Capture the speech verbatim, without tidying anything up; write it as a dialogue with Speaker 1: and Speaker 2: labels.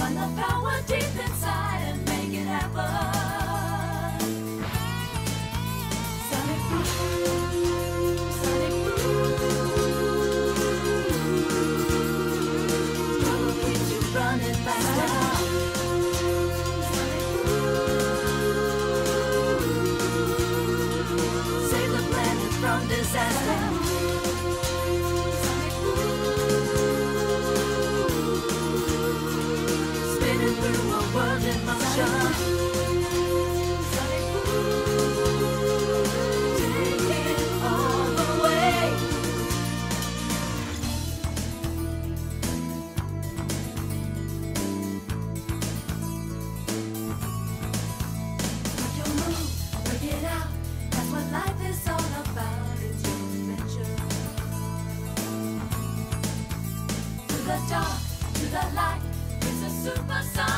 Speaker 1: Find the power deep inside and make it happen. Sonic boom, sonic boom. Trouble keeps you running faster. Sonic boom. Save the planet from disaster. Through a world in motion. Sonic boom, take it all the way. Work your move, work it out. That's what life is all about. It's your adventure. To the dark, to the light. It's a supersonic.